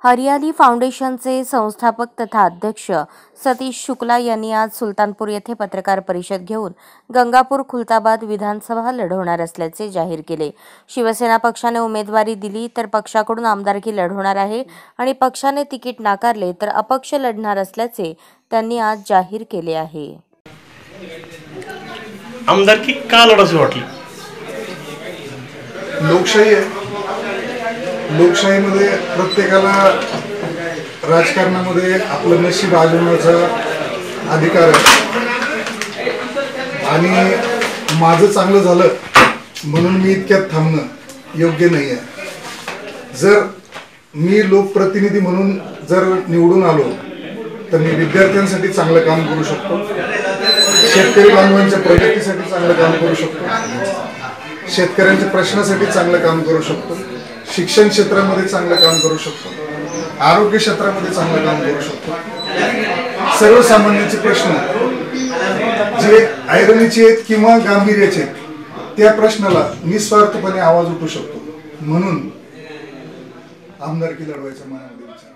हरियाली फाउंडेशनचे संस्थापक तथा अध्यक्ष सतीश शुक्ला यांनी आज सुलतानपूर येथे पत्रकार परिषद घेऊन गंगापूर खुलताबाद विधानसभा लढवणार असल्याचे जाहीर केले। शिवसेना पक्षाने उमेदवारी दिली तर पक्षाकडून आमदारकी लढवणार आहे आणि पक्षाने तिकीट नाकारले तर अपक्ष लढणार असल्याचे त्यांनी आज जाहीर केले आहे। आमदारकी का लढायची वाटली? लोकशाही आहे। लोकशाहीमध्ये प्रत्येकाला राजकारणामध्ये आपलं नशीब आजमावण्याचा अधिकार आहे आणि माझं चांगलं झालं म्हणून मी इतक्यात थांबणं योग्य नाही आहे। जर मी लोकप्रतिनिधी म्हणून जर निवडून आलो तर मी विद्यार्थ्यांसाठी चांगलं काम करू शकतो, शेतकरी बांधवांच्या प्रगतीसाठी चांगलं काम करू शकतो, शेतकऱ्यांच्या प्रश्नासाठी चांगलं काम करू शकतो, शिक्षण क्षेत्रामध्ये चांगलं काम करू शकतो, आरोग्य क्षेत्रामध्ये चांगलं काम करू शकतो। सर्वसामान्यांचे प्रश्न जे ऐरणीचे आहेत किंवा गांभीर्याचे आहेत त्या प्रश्नाला निस्वार्थपणे आवाज उठवू शकतो, म्हणून आमदारकी लढवायचा मनामध्ये विचार